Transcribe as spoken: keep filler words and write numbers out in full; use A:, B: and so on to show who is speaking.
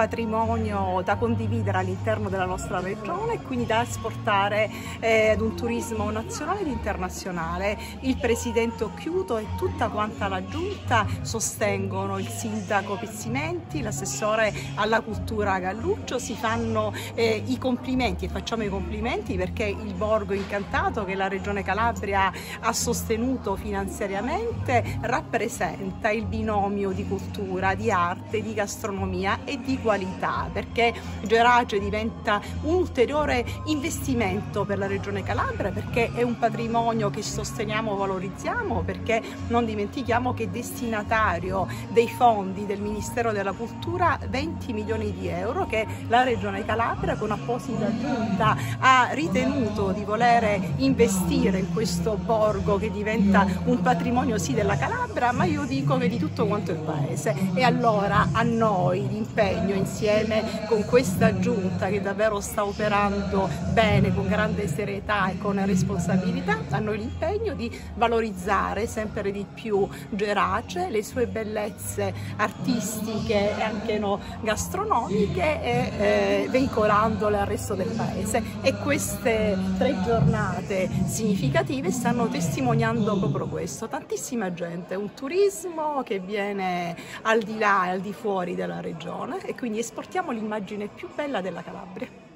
A: patrimonio da condividere all'interno della nostra regione e quindi da esportare eh, ad un turismo nazionale ed internazionale. Il presidente Occhiuto e tutta quanta la giunta sostengono il sindaco Pezzimenti, l'assessore alla cultura Galluccio, si fanno eh, i complimenti e facciamo i complimenti perché il Borgo Incantato che la Regione Calabria ha sostenuto finanziariamente rappresenta il binomio di cultura, di arte, di gastronomia e di qualità, perché Gerace diventa un ulteriore investimento per la Regione Calabria, perché è un patrimonio che sosteniamo, valorizziamo, perché non dimentichiamo che è destinatario dei fondi del Ministero della Cultura venti milioni di euro che la Regione Calabria con apposita giunta ha ritenuto di voler investire in questo borgo che diventa un patrimonio sì della Calabria, ma io dico che di tutto quanto il paese. E allora a noi l'impegno insieme con questa giunta che davvero sta operando bene, con grande serietà e con responsabilità, a noi l'impegno di valorizzare sempre di più Gerace, le sue bellezze artistiche e anche no, gastronomiche e eh, veicolandole al resto del paese. E queste tre giornate significative stanno testimoniando proprio questo. Tantissima gente, un turismo che viene al di là e al di fuori della regione e quindi esportiamo l'immagine più bella della Calabria.